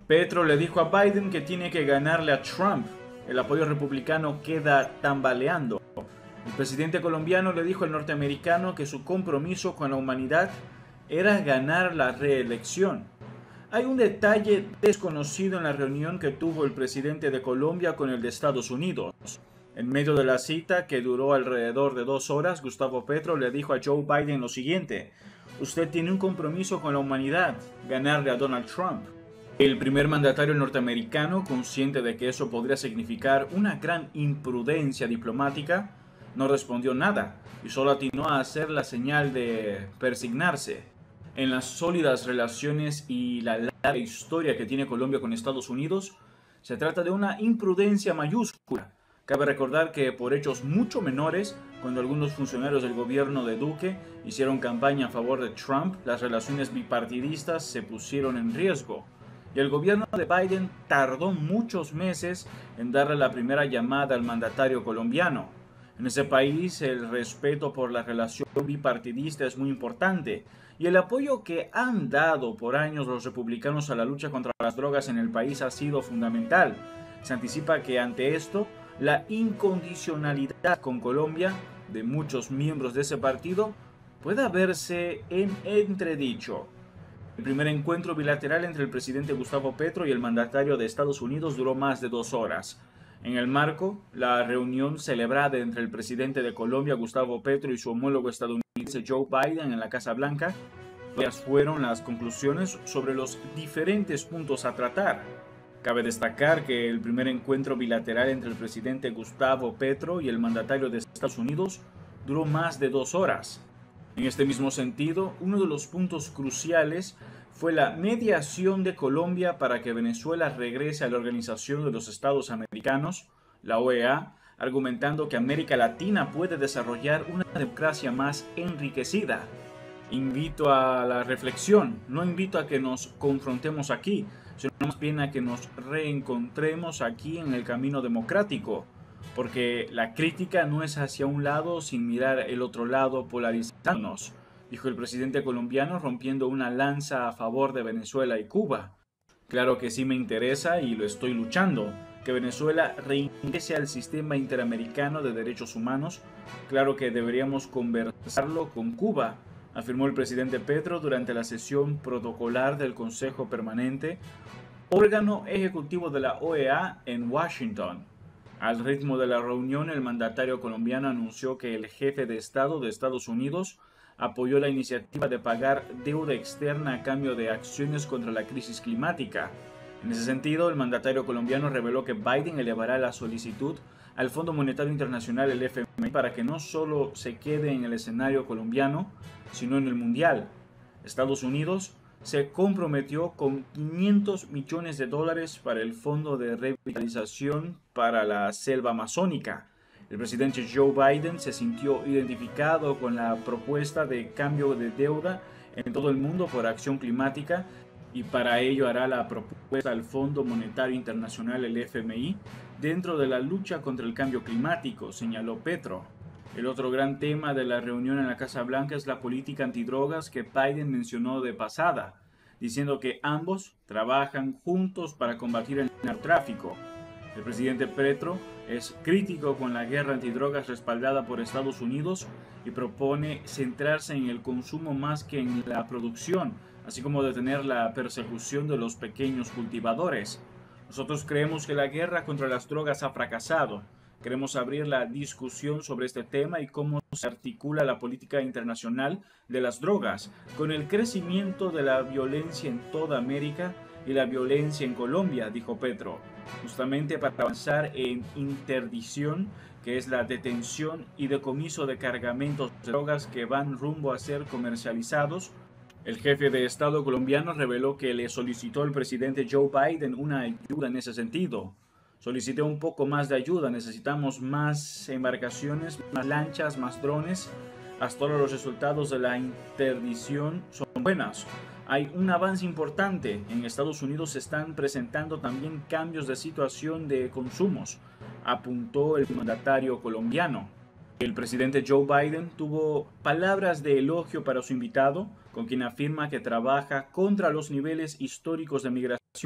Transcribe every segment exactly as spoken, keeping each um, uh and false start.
Petro le dijo a Biden que tiene que ganarle a Trump. El apoyo republicano queda tambaleando. El presidente colombiano le dijo al norteamericano que su compromiso con la humanidad era ganar la reelección. Hay un detalle desconocido en la reunión que tuvo el presidente de Colombia con el de Estados Unidos. En medio de la cita, que duró alrededor de dos horas, Gustavo Petro le dijo a Joe Biden lo siguiente: usted tiene un compromiso con la humanidad, ganarle a Donald Trump. El primer mandatario norteamericano, consciente de que eso podría significar una gran imprudencia diplomática, no respondió nada y solo atinó a hacer la señal de persignarse. En las sólidas relaciones y la larga historia que tiene Colombia con Estados Unidos, se trata de una imprudencia mayúscula. Cabe recordar que por hechos mucho menores, cuando algunos funcionarios del gobierno de Duque hicieron campaña a favor de Trump, las relaciones bipartidistas se pusieron en riesgo. Y el gobierno de Biden tardó muchos meses en darle la primera llamada al mandatario colombiano. En ese país el respeto por la relación bipartidista es muy importante y el apoyo que han dado por años los republicanos a la lucha contra las drogas en el país ha sido fundamental. Se anticipa que ante esto, la incondicionalidad con Colombia de muchos miembros de ese partido pueda verse en entredicho. El primer encuentro bilateral entre el presidente Gustavo Petro y el mandatario de Estados Unidos duró más de dos horas. En el marco, la reunión celebrada entre el presidente de Colombia, Gustavo Petro, y su homólogo estadounidense Joe Biden en la Casa Blanca, varias fueron las conclusiones sobre los diferentes puntos a tratar. Cabe destacar que el primer encuentro bilateral entre el presidente Gustavo Petro y el mandatario de Estados Unidos duró más de dos horas. En este mismo sentido, uno de los puntos cruciales fue la mediación de Colombia para que Venezuela regrese a la Organización de los Estados Americanos, la O E A, argumentando que América Latina puede desarrollar una democracia más enriquecida. Invito a la reflexión, no invito a que nos confrontemos aquí, sino más bien a que nos reencontremos aquí en el camino democrático, porque la crítica no es hacia un lado sin mirar el otro lado polarizándonos, dijo el presidente colombiano rompiendo una lanza a favor de Venezuela y Cuba. Claro que sí me interesa y lo estoy luchando, que Venezuela reingrese al sistema interamericano de derechos humanos. Claro que deberíamos conversarlo con Cuba, afirmó el presidente Petro durante la sesión protocolar del Consejo Permanente, órgano ejecutivo de la O E A en Washington. Al ritmo de la reunión, el mandatario colombiano anunció que el jefe de Estado de Estados Unidos apoyó la iniciativa de pagar deuda externa a cambio de acciones contra la crisis climática. En ese sentido, el mandatario colombiano reveló que Biden elevará la solicitud al Fondo Monetario Internacional, el F M I, para que no solo se quede en el escenario colombiano, sino en el mundial. Estados Unidos se comprometió con quinientos millones de dólares para el Fondo de Revitalización para la Selva Amazónica. El presidente Joe Biden se sintió identificado con la propuesta de cambio de deuda en todo el mundo por acción climática y para ello hará la propuesta al Fondo Monetario Internacional, el F M I, dentro de la lucha contra el cambio climático, señaló Petro. El otro gran tema de la reunión en la Casa Blanca es la política antidrogas que Biden mencionó de pasada, diciendo que ambos trabajan juntos para combatir el narcotráfico. El presidente Petro es crítico con la guerra antidrogas respaldada por Estados Unidos y propone centrarse en el consumo más que en la producción, así como detener la persecución de los pequeños cultivadores. Nosotros creemos que la guerra contra las drogas ha fracasado. Queremos abrir la discusión sobre este tema y cómo se articula la política internacional de las drogas con el crecimiento de la violencia en toda América y la violencia en Colombia, dijo Petro, justamente para avanzar en interdicción, que es la detención y decomiso de cargamentos de drogas que van rumbo a ser comercializados. El jefe de Estado colombiano reveló que le solicitó al presidente Joe Biden una ayuda en ese sentido. Solicité un poco más de ayuda, necesitamos más embarcaciones, más lanchas, más drones. Hasta ahora los resultados de la interdicción son buenos. Hay un avance importante. En Estados Unidos se están presentando también cambios de situación de consumos, apuntó el mandatario colombiano. El presidente Joe Biden tuvo palabras de elogio para su invitado, con quien afirma que trabaja contra los niveles históricos de migración.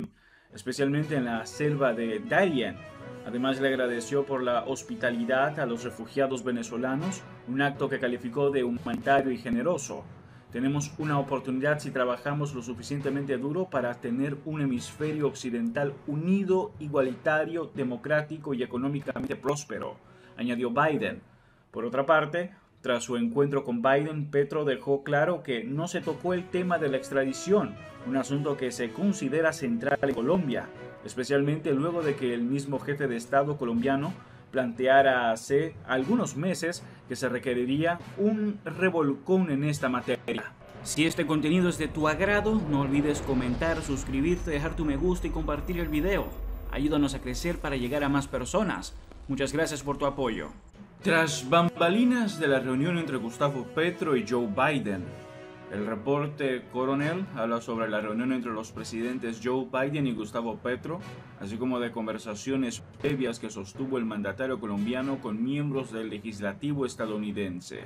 especialmente en la selva de Darien. Además, le agradeció por la hospitalidad a los refugiados venezolanos, un acto que calificó de humanitario y generoso. Tenemos una oportunidad si trabajamos lo suficientemente duro para tener un hemisferio occidental unido, igualitario, democrático y económicamente próspero, añadió Biden. Por otra parte, tras su encuentro con Biden, Petro dejó claro que no se tocó el tema de la extradición, un asunto que se considera central en Colombia, especialmente luego de que el mismo jefe de Estado colombiano planteara hace algunos meses que se requeriría un revolcón en esta materia. Si este contenido es de tu agrado, no olvides comentar, suscribirte, dejar tu me gusta y compartir el video. Ayúdanos a crecer para llegar a más personas. Muchas gracias por tu apoyo. Tras bambalinas de la reunión entre Gustavo Petro y Joe Biden, el reporte Coronel habla sobre la reunión entre los presidentes Joe Biden y Gustavo Petro, así como de conversaciones previas que sostuvo el mandatario colombiano con miembros del legislativo estadounidense.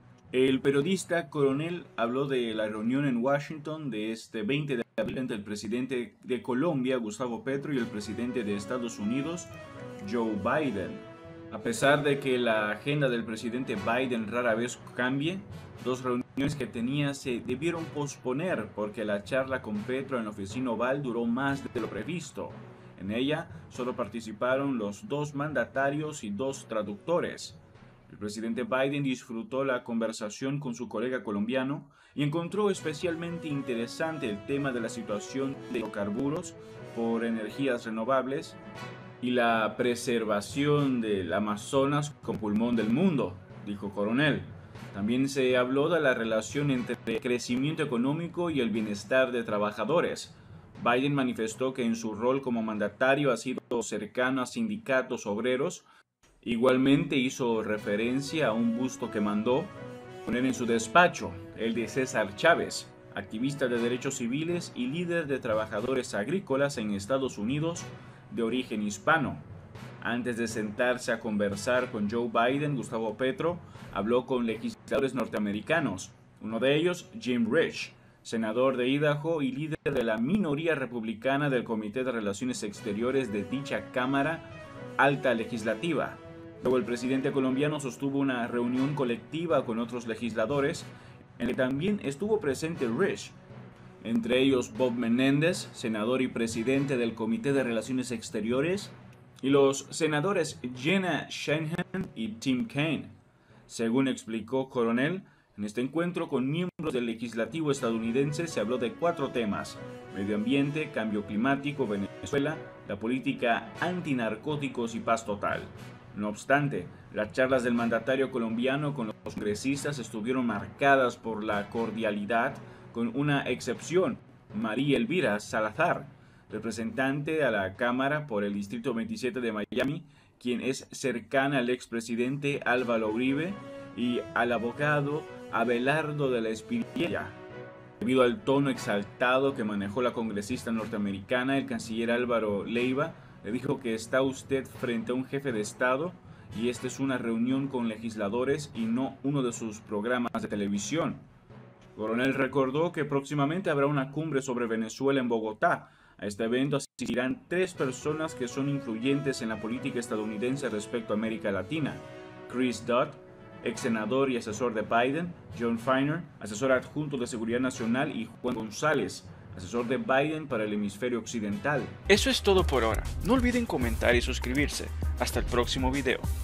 El periodista Coronel habló de la reunión en Washington de este veinte de abril entre el presidente de Colombia, Gustavo Petro, y el presidente de Estados Unidos, Joe Biden. A pesar de que la agenda del presidente Biden rara vez cambie, dos reuniones que tenía se debieron posponer porque la charla con Petro en la oficina oval duró más de lo previsto. En ella solo participaron los dos mandatarios y dos traductores. El presidente Biden disfrutó la conversación con su colega colombiano y encontró especialmente interesante el tema de la situación de hidrocarburos por energías renovables y la preservación del Amazonas como pulmón del mundo, dijo Coronel. También se habló de la relación entre el crecimiento económico y el bienestar de trabajadores. Biden manifestó que en su rol como mandatario ha sido cercano a sindicatos obreros. Igualmente hizo referencia a un busto que mandó poner en su despacho, el de César Chávez, activista de derechos civiles y líder de trabajadores agrícolas en Estados Unidos de origen hispano. Antes de sentarse a conversar con Joe Biden, Gustavo Petro habló con legisladores norteamericanos, uno de ellos Jim Risch, senador de Idaho y líder de la minoría republicana del Comité de Relaciones Exteriores de dicha Cámara Alta Legislativa. Luego el presidente colombiano sostuvo una reunión colectiva con otros legisladores, en la que también estuvo presente Risch, entre ellos Bob Menéndez, senador y presidente del Comité de Relaciones Exteriores, y los senadores Jenna Shanahan y Tim Kaine. Según explicó Coronel, en este encuentro con miembros del legislativo estadounidense se habló de cuatro temas: medio ambiente, cambio climático, Venezuela, la política antinarcóticos y paz total. No obstante, las charlas del mandatario colombiano con los congresistas estuvieron marcadas por la cordialidad, con una excepción: María Elvira Salazar, representante a la Cámara por el Distrito veintisiete de Miami, quien es cercana al expresidente Álvaro Uribe y al abogado Abelardo de la Espriella. Debido al tono exaltado que manejó la congresista norteamericana, el canciller Álvaro Leiva le dijo que está usted frente a un jefe de Estado y esta es una reunión con legisladores y no uno de sus programas de televisión. Coronel recordó que próximamente habrá una cumbre sobre Venezuela en Bogotá. A este evento asistirán tres personas que son influyentes en la política estadounidense respecto a América Latina: Chris Dodd, ex senador y asesor de Biden; John Feiner, asesor adjunto de Seguridad Nacional; y Juan González, asesor de Biden para el hemisferio occidental. Eso es todo por ahora. No olviden comentar y suscribirse. Hasta el próximo video.